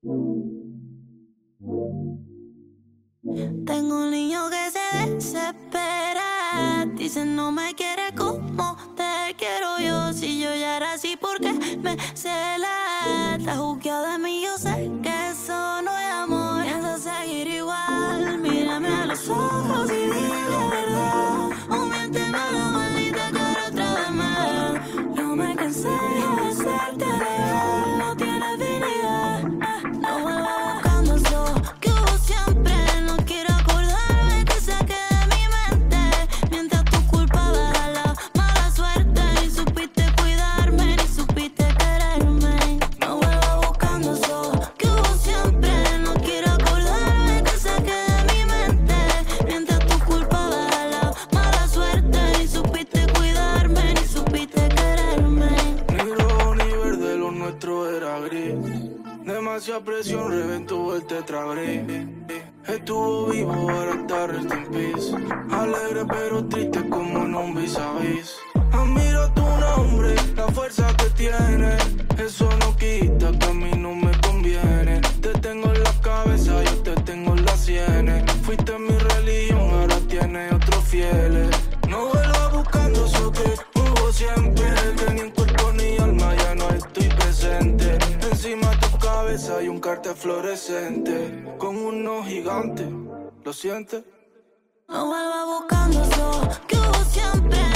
Tengo un niño que se desespera. Dice no me quiere como te quiero yo. Si yo ya era así, ¿por qué me cela? Está juzgado de mí, yo sé que eso no es amor. Piensa seguir igual, mírame a los ojos y dime la verdad. O miénteme a la maldita cara otra vez más. No me cansé de hacerte real, no tienes dignidad. No vuelvas buscando eso que hubo siempre. No quiero acordarme que saqué de mi mente. Mientras tu culpa baja la mala suerte. Ni supiste cuidarme, ni supiste quererme. No vuelvas buscando eso que hubo siempre. No quiero acordarme que saqué de mi mente. Mientras tu culpa baja la mala suerte. Ni supiste cuidarme, ni supiste quererme. Ni rojo ni verde, lo nuestro era gris. Demasiada presión, reventó el tetragris. Estuvo vivo, ahora está rest in peace. Alegre pero triste como en un vis a vis. Admiro tu nombre, la fuerza que tiene. Eso no quita que a mí no me conviene. Te tengo en la cabeza, yo te tengo en las sienes. Fuiste mi religión, ahora tienes otros fieles. No vuelvas buscando eso que hubo siempre. Que ni en cuerpo ni alma ya no estoy presente. Encima de tu cabeza hay un cartel fluorescente con unos gigantes, ¿lo sientes? No vuelvas buscando eso que hubo siempre.